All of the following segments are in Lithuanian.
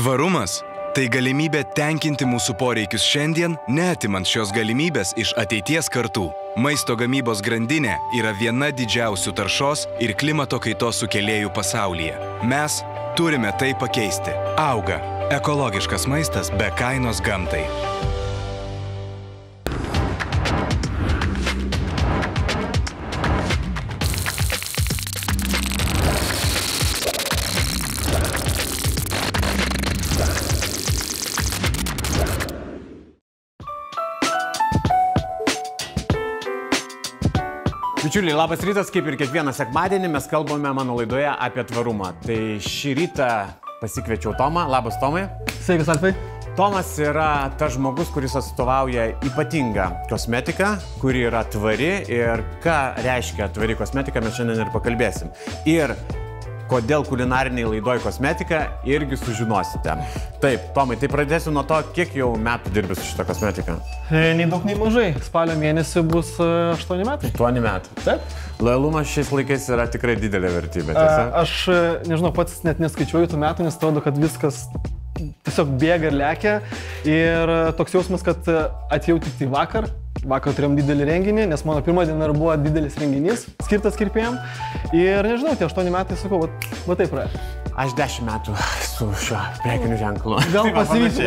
Tvarumas – tai galimybė tenkinti mūsų poreikius šiandien, neatimant šios galimybės iš ateities kartų. Maisto gamybos grandinė yra viena didžiausių taršos ir klimato kaitos sukėlėjų pasaulyje. Mes turime tai pakeisti. Auga – ekologiškas maistas be kainos gamtai. Bičiuliai, labas rytas, kaip ir kiekvieną sekmadienį mes kalbame mano laidoje apie tvarumą. Tai šį rytą pasikviečiau Tomą. Labas, Tomai. Sveikas, Alfai. Tomas yra tas žmogus, kuris atstovauja ypatingą kosmetiką, kuri yra tvari ir ką reiškia tvari kosmetika, mes šiandien ir pakalbėsim. Ir kodėl kulinariniai laidoj kosmetika irgi sužinosite. Taip, Tomai, tai pradėsiu nuo to, kiek jau metų dirbi su šitą kosmetiką? Nei daug, nei mažai. Spalio mėnesį bus 8 metai. 8 metų. Taip. Lojalumas šiais laikais yra tikrai didelė vertybė, tiesa? Aš, nežinau, pats net neskaičiuoju tų metų, nes atrodo, kad viskas tiesiog bėga ir lekia. Ir toks jausmas, kad atėjau tik tai vakar. Vakar turėjom didelį renginį, nes mano pirma diena buvo didelis renginys, skirtas kirpėjam. Ir nežinau, tie 8 metai, sakau, va taip praėjo. Aš 10 metų su šiuo prekiniu ženklu. Gal pasivysiu.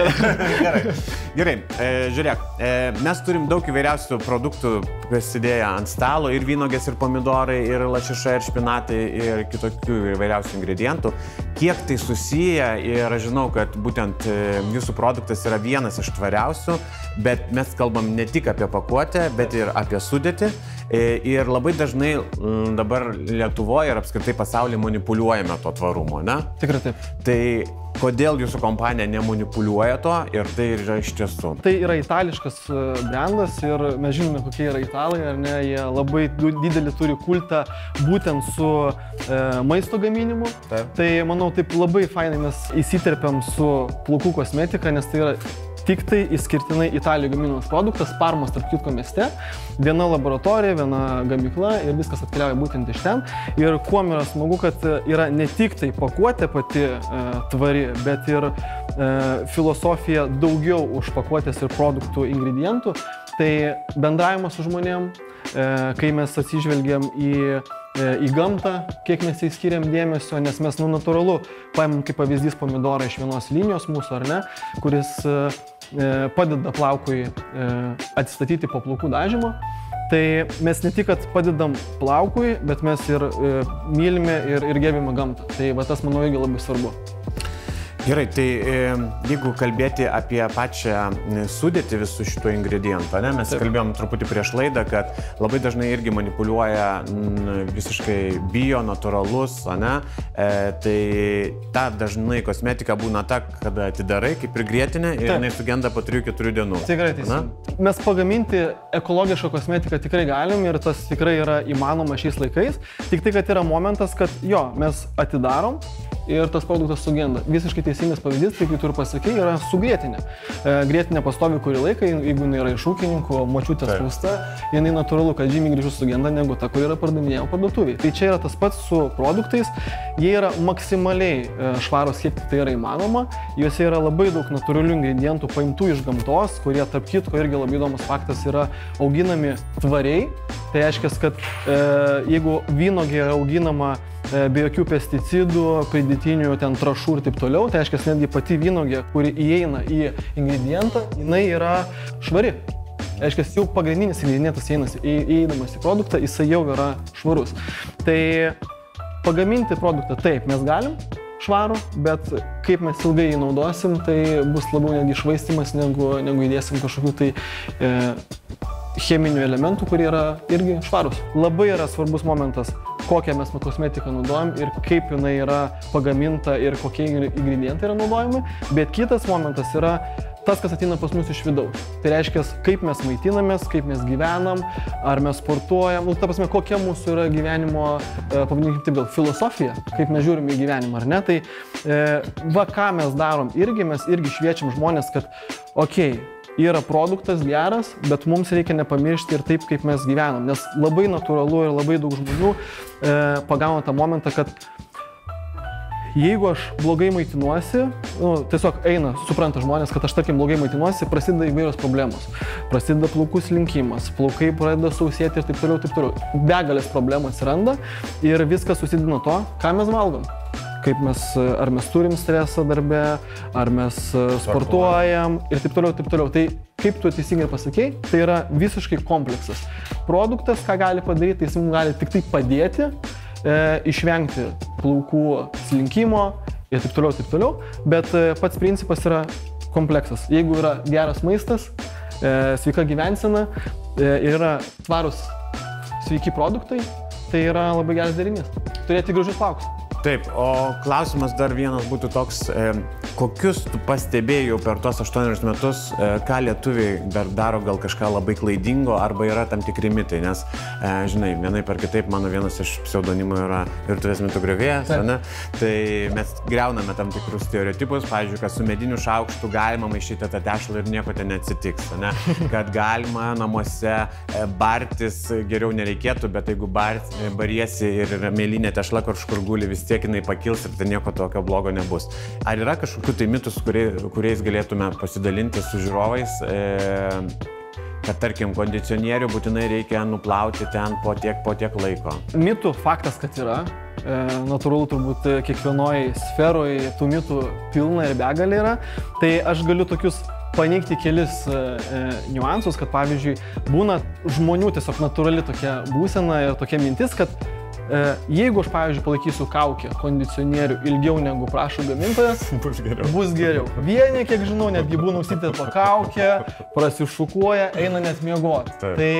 Gerai, žiūrėk, mes turim daug įvairiausių produktų pasidėję ant stalo, ir vynogės, ir pomidorai, ir lašiša, ir špinatai, ir kitokių įvairiausių ingredientų. Kiek tai susiję, ir aš žinau, kad būtent jūsų produktas yra vienas iš tvariausių, bet mes kalbam ne tik apie pakuotę, bet ir apie sudėtį. Ir labai dažnai dabar Lietuvoje ir apskritai pasaulyje manipuliuojame to tvarumo, ne? Tikrai taip. Tai kodėl jūsų kompanija nemanipuliuoja to ir tai yra iš tiesų? Tai yra itališkas brandas ir mes žinome, kokie yra italai, ar ne? Jie labai didelį turi kultą būtent su maisto gaminimu. Taip. Tai manau, taip labai fainai mes įsiterpiam su plaukų kosmetika, nes tai yra tik tai išskirtinai Italijoje gaminamas produktas, Parmos, tarp kitko, mieste. Viena laboratorija, viena gamykla ir viskas atkeliauja būtent iš ten. Ir kuo yra smagu, kad yra ne tik tai pakuotė pati tvari, bet ir filosofija daugiau už pakuotės ir produktų ingredientų. Tai bendravimas su žmonėm, kai mes atsižvelgiam į gamtą, kiek mes įskiriam dėmesio, nes mes natūralu paimam kaip pavyzdys pomidorą iš vienos linijos mūsų, ar ne, kuris padeda plaukui atsistatyti po plaukų dažymo. Tai mes ne tik, kad padedam plaukui, bet mes ir mylime ir gerbime gamtą. Tai va tas, manau, irgi labai svarbu. Gerai, tai jeigu kalbėti apie pačią sudėtį visų šitų ingredientų, ne? Mes kalbėjom truputį prieš laidą, kad labai dažnai irgi manipuliuoja visiškai bio, natūralus, ne? Tai ta dažnai kosmetika būna ta, kada atidarai kaip ir grietinė ir jinai sugenda po 3-4 dienų. Tikrai teisingai. Mes pagaminti ekologišką kosmetiką tikrai galim ir tas tikrai yra įmanoma šiais laikais. Tik tai, kad yra momentas, kad jo, mes atidarom ir tas produktas sugenda. Visiškai teisingas pavyzdys, kaip tu ir pasakei, yra su grietinė. Grietinė pastovi kurį laiką, jeigu jinai yra iš ūkininkų, močiutės spausta, jinai natūralu, kad žymiai greičiau sugenda negu ta, kuri yra pardavinėjama parduotuvėje. Tai čia yra tas pats su produktais, jie yra maksimaliai švarūs, kiek tai yra įmanoma, juose yra labai daug natūralių ingredientų paimtų iš gamtos, kurie, tarp kitko, irgi labai įdomus faktas, yra auginami tvariai. Tai reiškia, kad jeigu vynogė yra auginama be jokių pesticidų, pridėtinių ten trąšų ir taip toliau, tai reiškia, netgi pati vynogė, kuri įeina į ingredientą, jinai yra švari. Reiškia, jau pagrindinis ingredientas įeidamas į produktą, jisai jau yra švarus. Tai pagaminti produktą taip mes galim švarų, bet kaip mes ilgai jį naudosim, tai bus labiau netgi švaistymas, negu įdėsim kažkokių tai cheminių elementų, kurie yra irgi švarus. Labai yra svarbus momentas, kokią mes kosmetiką naudojam ir kaip jinai yra pagaminta ir kokie ingredientai yra naudojami, bet kitas momentas yra tas, kas ateina pas mus iš vidaus. Tai reiškia, kaip mes maitinamės, kaip mes gyvenam, ar mes sportuojam, ta prasme, kokia mūsų yra gyvenimo, pavadinkim taip, gal filosofija, kaip mes žiūrim į gyvenimą, ar ne? Tai ką mes darom irgi, mes irgi šviečiam žmonės, kad okei, yra produktas geras, bet mums reikia nepamiršti ir taip, kaip mes gyvenam, nes labai natūralu ir labai daug žmonių pagauna tą momentą, kad Jeigu aš blogai maitinuosi, tiesiog eina, supranta žmonės, kad aš, tarkim, blogai maitinuosi, prasideda įvairios problemos. Prasideda plaukų slinkimas, plaukai pradeda sausėti ir taip toliau, taip toliau. Begalės problemų atsiranda ir viskas susideda nuo to, ką mes valgom. Ar mes turim stresą darbe, ar mes sportuojam ir taip toliau, taip toliau. Tai kaip tu teisingai pasakei, tai yra visiškai kompleksas. Produktas, ką gali padaryti, jis mums gali tik tai padėti išvengti plaukų slinkimo ir taip toliau, bet pats principas yra kompleksas. Jeigu yra geras maistas, sveika gyvensena ir yra tvarus sveiki produktai, tai yra labai geras derinys. Turėti gražius plaukus. Taip, o klausimas dar vienas būtų toks, kokius tu pastebėjai per tuos 8 metus, ką lietuviai dar daro gal kažką labai klaidingo arba yra tam tikri mitai, nes, žinai, vienai per kitaip mano vienas iš pseudonimų yra virtuvės mitų griovėjas, ne? Tai mes griauname tam tikrus stereotipus, pavyzdžiui, kad su mediniu šaukštu galima maišyti tą tešlą ir nieko ten neatsitiks, ne? Kad galima namuose bartis geriau nereikėtų, bet jeigu bariesi ir mėlynė tešla kažkur guli, vis tiek jinai pakils ir tai nieko tokio blogo nebus. Ar yra kažkokių tai mitus, kuriais galėtume pasidalinti su žiūrovais, kad tarkim kondicionierių būtinai reikia nuplauti ten po tiek laiko? Mitų faktas, kad yra. Natūralu, turbūt kiekvienoje sferoje tų mitų pilna ir begalė yra. Tai aš galiu tokius paneigti kelis niuansus, kad pavyzdžiui būna žmonių tiesiog natūrali tokia būsena ir tokia mintis, kad jeigu aš, pavyzdžiui, palaikysiu kaukę kondicionierių ilgiau negu prašo gamintojas, bus geriau. Vieni, kiek žinau, netgi būna užsitę to kaukę, prasišukuoja, eina net miegoti.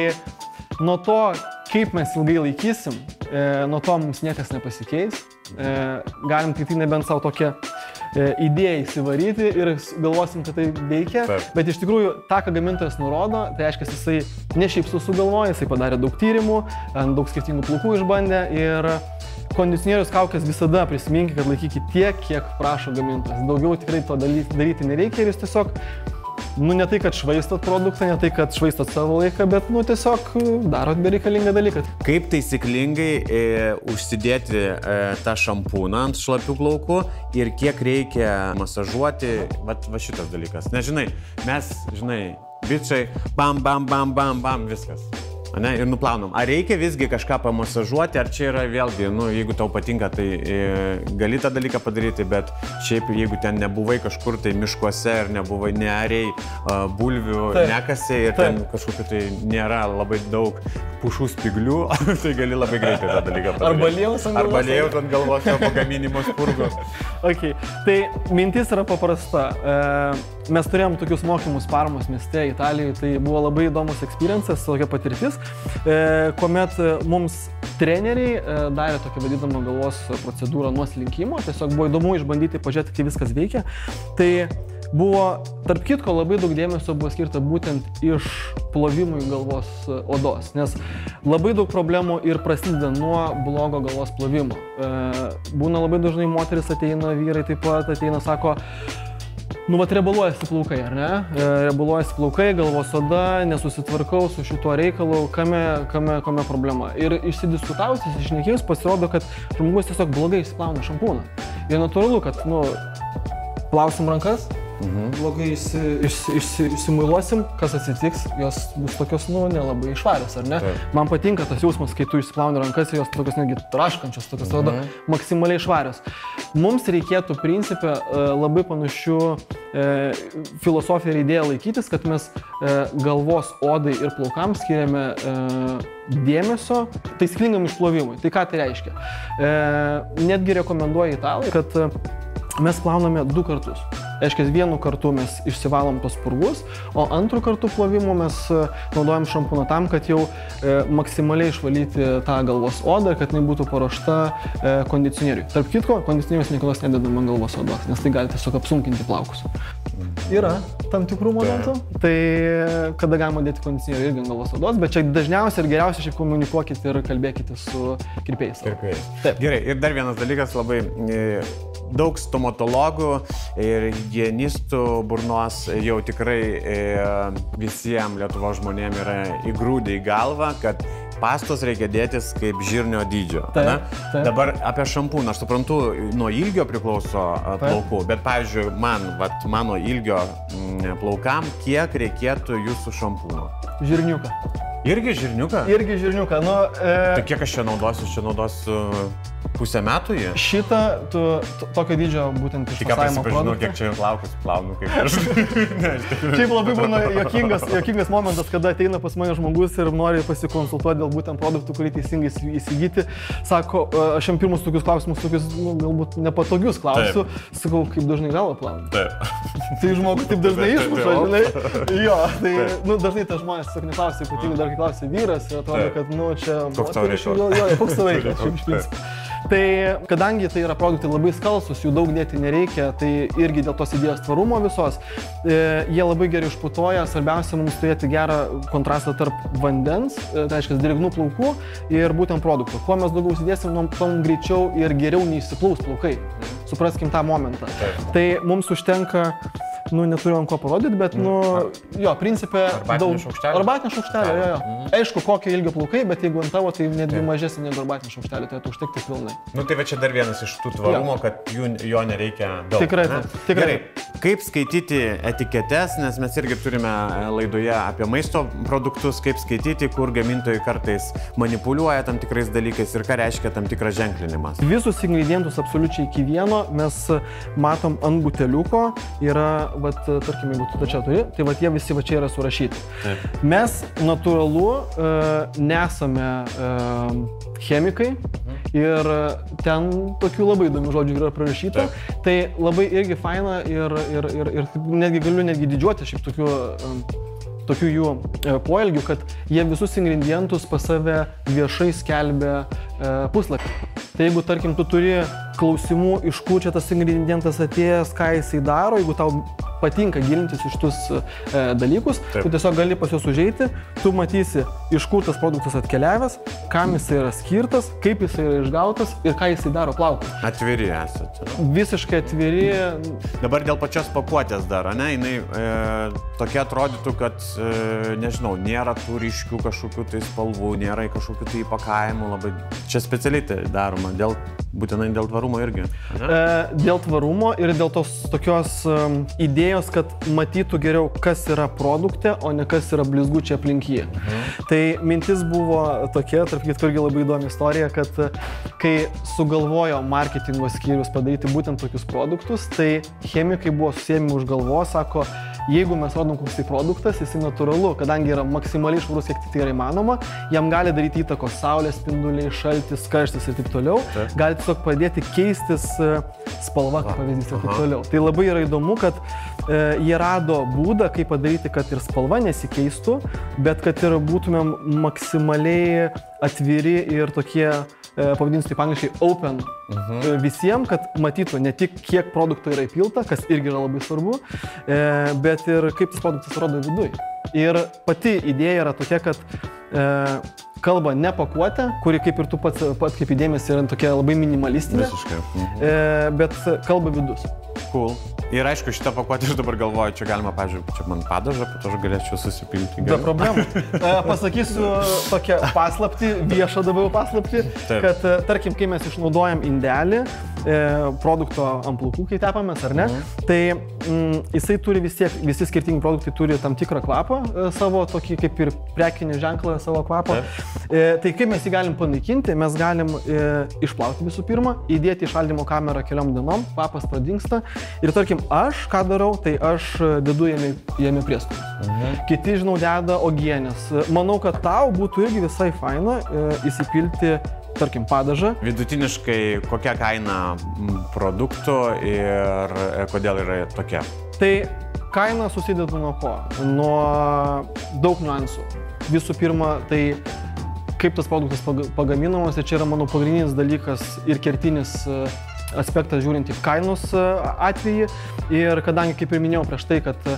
Tai nuo to, kaip mes ilgai laikysim, nuo to mums niekas nepasikeis. Galim tik tai nebent savo tokią idėją įsivaryti ir galvosim, kad tai veikia, bet iš tikrųjų tą, ką gamintojas nurodo, tai reiškia, jisai ne šiaip sugalvoja, jisai padarė daug tyrimų, daug skirtingų plaukų išbandė ir kondicionierius kaukės visada prisiminkite, kad laikykite tiek, kiek prašo gamintojas. Daugiau tikrai to daryti nereikia ir jūs tiesiog, ne tai, kad švaistot produktą, ne tai, kad švaistot savo laiką, bet, tiesiog darot bereikalingą dalyką. Kaip taisyklingai užsidėti tą šampūną ant šlapių plaukų ir kiek reikia masažuoti, va šitas dalykas. Nes, mes, bičiai, bam, viskas. Ne, ir nuplaunam. Ar reikia visgi kažką pamasažuoti, ar čia yra vėlgi, jeigu tau patinka, tai gali tą dalyką padaryti, bet šiaip jeigu ten nebuvai kažkur tai miškuose ir nebuvai neariai bulvių nekasė ir ten kažkokiu tai nėra labai daug pušų spiglių, tai gali labai greitai tą dalyką padaryti. Arba lėjaus ant galvos po gaminimo spurgo. Okay. Tai mintis yra paprasta. Mes turėjom tokius mokymus Parmos mieste, Italijoje, tai buvo labai įdomus experiences, tokia patirtis, kuomet mums treneriai darė tokią vadinamą galvos procedūrą nuo slinkimo, tiesiog buvo įdomu išbandyti, pažiūrėti, kaip viskas veikia. Tai buvo, tarp kitko, labai daug dėmesio buvo skirta būtent iš plovimui galvos odos, nes labai daug problemų ir prasideda nuo blogo galvos plovimo. Būna labai dažnai moteris ateina, vyrai taip pat ateina, sako, rebaluojasi plaukai, ar ne? Rebaluojasi plaukai, galvos oda, nesusitvarkau su šituo reikalu, kame problema. Ir išsidiskutavus, iššnekėjus, pasirodo, kad žmogus tiesiog blogai išsiplauna šampūną. Ir natūralu, kad, plausim rankas, blogai išsimuiluosim, kas atsitiks, jos bus tokios, nelabai švarios, ar ne? Man patinka tas jausmas, kai tu išsiplauni rankas ir jos tokios netgi traškančios, tokios atrodo maksimaliai švarios. Mums reikėtų principę labai panašių filosofiją ir idėją laikytis, kad mes galvos odai ir plaukams skiriame dėmesio taisyklingam išplovimui. Tai ką tai reiškia? Netgi rekomenduoja italai, kad mes plauname 2 kartus. Reiškia, vienu kartu mes išsivalom tos purvus, o antru kartu plovimu mes naudojam šampūną tam, kad jau maksimaliai išvalyti tą galvos odą, kad jinai būtų paruošta kondicionieriui. Tarp kitko, kondicionierius niekados nededam ant galvos odos, nes tai gali tiesiog apsunkinti plaukus. Yra tam tikrų momentų, tai kada galima dėti kondicionierių irgi ant galvos odos, bet čia dažniausiai ir geriausiai šiaip komunikuokite ir kalbėkite su kirpėjais. Gerai, ir dar vienas dalykas, labai daug stomatologų ir higienistų burnos jau tikrai visiems Lietuvos žmonėms yra įgrūdę į galvą, kad pastos reikia dėtis kaip žirnio dydžio. Taip. Dabar apie šampūną, aš suprantu, nuo ilgio priklauso plaukų, bet pavyzdžiui, mano ilgio plaukam, kiek reikėtų jūsų šampūno? Žirniuką. Irgi žirniuką? Irgi žirniuką. Tai kiek aš čia naudosiu pusę metų jį? Šitą, tokio dydžio būtent iš pasavimo produktą. Kiek čia plaukus plaunu, kaip aš. Šiaip labai būna jokingas momentas, kada ateina pas mane žmogus ir nori pasikonsultuoti dėl būtent produktų, kurį teisingai įsigyti. Sako, aš jam pirmus tokius klausimus, galbūt nepatogius klausiu. Sakau, kaip dažnai galvą plaunu. Taip. Tai žmogus taip dažnai išmuša, žinai. Jo, tai dažnai tas žmonės tiesiog neklausia, ypatingai dar kai klausia vyras ir atrodo, kad čia... Koks tavo reikalas? Jo, koks tavo reikalas, šiaip iš principo. Tai kadangi tai yra produktai labai skalsus, jų daug dėti nereikia, tai irgi dėl tos idėjos tvarumo visos, jie labai gerai išputoja, svarbiausia mums turėti gerą kontrastą tarp vandens, tai reiškia drėgnų plaukų ir būtent produktų. Kuo mes daugiau įsidėsim, tom greičiau ir geriau neišsiplaus plaukai. Supraskim tą momentą. Tai mums užtenka, neturiu ant ko parodyti, bet, principė arbatinio šaukštelio. Arbatinio šaukštelio, jo. Aišku, kokio ilgio plaukai, bet jeigu ant tavo, tai netgi mažesnė negu arbatinio šaukštelio, tai užtekti pilnai. Tai va čia dar vienas iš tų tvarumo, kad jo nereikia daug. Tikrai. Gerai, kaip skaityti etiketes, nes mes irgi turime laidoje apie maisto produktus, kaip skaityti, kur gamintojai kartais manipuliuoja tam tikrais dalykais ir ką reiškia tam tikras ženklinimas. Visus ingredientus absoliučiai iki vieno mes matom ant buteliuko, yra tarkim, jeigu tu čia turi, tai jie visi čia yra surašyti. Taip. Mes natūralu nesame chemikai ir ten tokių labai įdomių žodžių yra prirašyta. Taip. Tai labai irgi faina ir netgi galiu didžiuoti šiaip tokių jų poelgių, kad jie visus ingredientus pas save viešai skelbia puslapį. Tai jeigu, tarkim, tu turi klausimų, iš kur čia tas ingredientas atėjęs, ką jisai daro, jeigu tau patinka gilintis iš tus dalykus, tu tiesiog gali pas juos užeiti, tu matysi, iš kur tas produktas atkeliavęs, kam jisai yra skirtas, kaip jisai yra išgautas ir ką jisai daro plaukui. Atviri esate. Visiškai atviri. Dabar dėl pačios pakuotės dar, ne? Jinai tokia atrodytų, kad, nežinau, nėra tų ryškių kažkokių tai spalvų, nėra kažkokių tai įpakavimų, labai čia specialiai tai daroma, būtinai dėl tvarumo irgi. Dėl tvarumo ir dėl tos tokios idėjos, kad matytų geriau, kas yra produkte, o ne kas yra blizgučiai aplink jį. Tai mintis buvo tokia, tarp kitko irgi labai įdomi istorija, kad kai sugalvojo marketingo skyrius padaryti būtent tokius produktus, tai chemikai buvo susiėmę už galvos, sako, jeigu mes rodom koks tai produktas, jisai natūralu, kadangi yra maksimaliai švarus, kiek tai yra įmanoma, jam gali daryti įtakos saulės spinduliai, šaltis, karštis ir taip toliau. Gali tiesiog padėti keistis spalva, kaip pavyzdys ir taip toliau. Tai labai yra įdomu, kad jie rado būdą, kaip padaryti, kad ir spalva nesikeistų, bet kad ir būtumėm maksimaliai atviri ir tokie, pavadinsiu taip angliškai, open visiems, kad matytų ne tik kiek produkto yra įpilta, kas irgi yra labai svarbu, bet ir kaip tas produktas atrodo viduj. Ir pati idėja yra tokia, kad kalba ne pakuotė, kuri kaip ir tu pats kaip įdėmės yra tokia labai minimalistinė, bet kalba vidus. Cool. Ir aišku, šitą pakuotę aš dabar galvoju, čia galima, pavyzdžiui, čia man padažą, po to aš galėčiau susipilti. Be problemų. Pasakysiu tokią paslaptį, viešą dabar paslaptį, kad tarkim, kai mes išnaudojam indelį, produkto ant plaukų, kai tepamės, ar ne, tai jisai turi visi skirtingi produktai turi tam tikrą kvapą, savo tokį kaip ir prekinį ženklą savo kvapą. Tai kaip mes jį galim panaikinti, mes galim išplauti visų pirma, įdėti į šaldymo kamerą keliom dienom, kvapas pradingsta ir tarkim, aš ką darau, tai aš dedu jame prieskonius. Kiti, žinau, deda uogienės. Manau, kad tau būtų irgi visai faina įsipilti, tarkim, padažą. Vidutiniškai kokia kaina produktų ir kodėl yra tokia? Tai kaina susideda nuo ko? Nuo daug niuansų. Visų pirma, tai kaip tas produktas pagaminamas, ir čia yra mano pagrindinis dalykas ir kertinis aspektas žiūrint į kainos atvejį. Ir kadangi, kaip ir minėjau prieš tai, kad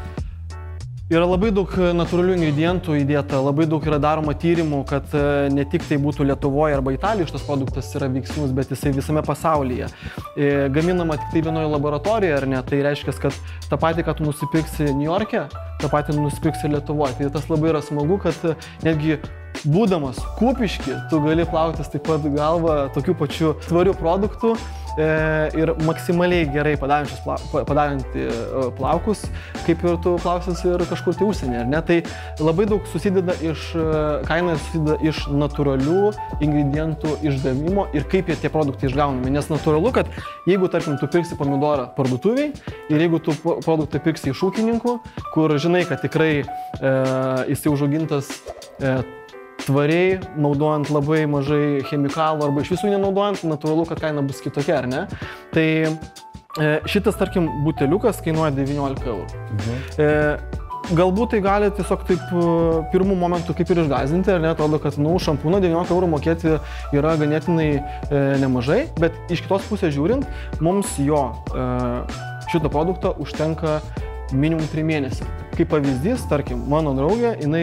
yra labai daug natūralių ingredientų įdėta, labai daug yra daroma tyrimų, kad ne tik tai būtų Lietuvoje arba Italijoje šitas produktas yra veiksnus, bet jisai visame pasaulyje. Gaminama tik tai vienoje laboratorijoje, ar ne? Tai reiškia, kad tą patį, ką tu nusipirksi Niujorke, tą patį nusipirksi Lietuvoje. Tai tas labai yra smagu, kad netgi būdamas Kupišky, tu gali plautis taip pat galvą tokių pačių tvarių produktų ir maksimaliai gerai padarinti plaukus, kaip ir tu plausis ir kažkur tai užsienį, ar ne? Tai labai daug kaina susideda iš natūralių ingredientų išgavimo ir kaip tie produktai išgaunami. Nes natūralu, kad jeigu, tarkim, tu pirksi pomidorą parduotuviai ir jeigu tu produktą pirksi iš ūkininkų, kur žinai, kad tikrai jisai užaugintas tvariai, naudojant labai mažai chemikalų arba iš visų nenaudojant, natūralu, kad kaina bus kitokia, ar ne? Tai šitas, tarkim, buteliukas kainuoja 19 eurų. Galbūt tai gali tiesiog taip pirmų momentų kaip ir išgąsdinti, ar ne? Atrodo, kad šampūną 19 eurų mokėti yra ganėtinai nemažai, bet iš kitos pusės žiūrint, mums šito produkto užtenka minimum 3 mėnesių. Kaip pavyzdys, tarkim, mano draugė, jinai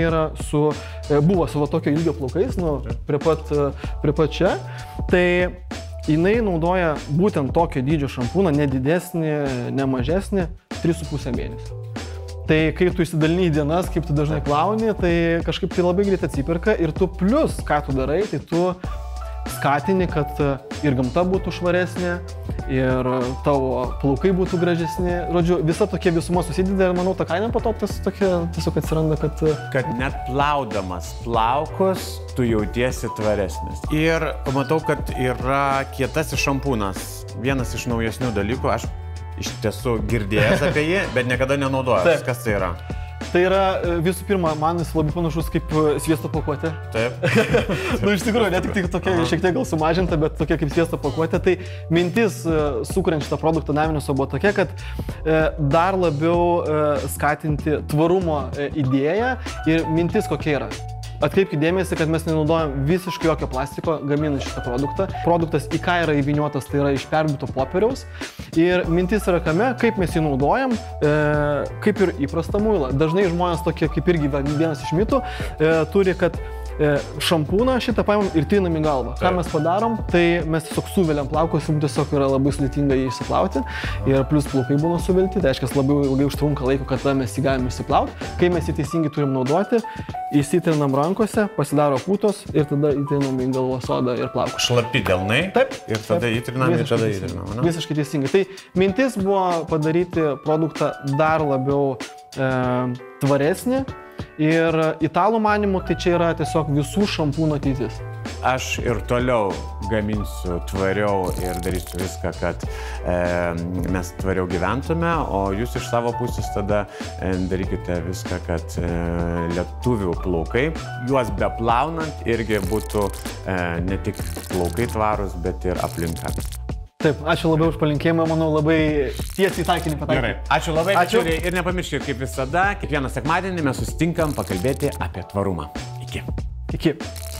buvo su tokio ilgio plaukais, prie pat čia, tai jinai naudoja būtent tokio dydžio šampūną, ne didesnį, ne mažesnį, 3,5 mėnesį. Tai kai tu įsidalini į dienas, kaip tu dažnai plauni, tai kažkaip tai labai greit atsiperka ir tu plus, ką tu darai, tai tu skatini, kad ir gamta būtų švaresnė, ir tavo plaukai būtų gražesni. Žodžiu, visa tokia visuma susideda ir manau, ta kaina po to tiesiog atsiranda, kad net plaudamas plaukus, tu jautiesi tvaresnis. Ir matau, kad yra kietasis šampūnas. Vienas iš naujesnių dalykų, aš iš tiesų girdėjęs apie jį, bet niekada nenaudojęs. Kas tai yra? Tai yra visų pirma, man jis labai panašus kaip sviesto pakuotė. Taip. Iš tikrųjų, ne tik tokia šiek tiek gal sumažinta, bet tokia kaip sviesto pakuotė. Tai mintis, sukuriant šitą produktą Navinuose, buvo tokia, kad dar labiau skatinti tvarumo idėją ir mintis kokia yra. Atkreipkite dėmesį, kad mes nenaudojam visiškai jokio plastiko gaminant šitą produktą. Produktas į ką yra įvyniotas, tai yra iš perdirbto popieriaus. Ir mintis yra kame, kaip mes jį naudojam, kaip ir įprastą muilą. Dažnai žmonės tokie, kaip irgi vienas iš mitų, turi, kad šampūną šitą paimam ir trinam į galvą. Ką mes padarom, tai mes tiesiog suveliam plaukus, jums tiesiog yra labai sudėtinga jį išsiplauti ir plus plaukai būna suvelti, tai reiškia labai ilgai užtrunka laiko, kada mes jį galime išsiplauti. Kai mes jį teisingai turim naudoti, įsitrinam rankose, pasidaro putos ir tada įtrinam į galvos odą ir plaukus. Šlapi delnai. Taip. Ir tada įtrinam ir tada įtrinam. Visiškai teisingai. Tai mintis buvo padaryti produktą dar labiau tvaresnį. Ir italų manimų tai čia yra tiesiog visų šampūnų ateitis. Aš ir toliau gaminsiu tvariau ir darysiu viską, kad mes tvariau gyventume, o jūs iš savo pusės tada darykite viską, kad lietuvių plaukai, juos beplaunant, irgi būtų ne tik plaukai tvarūs, bet ir aplinka. Taip, ačiū labai už palinkėjimą, manau, labai tiesiai taikinį pataikė. Gerai, ačiū labai, bičiuliai, ir nepamirškite, kaip visada, kiekvieną sekmadienį mes susitinkam pakalbėti apie tvarumą. Iki. Iki.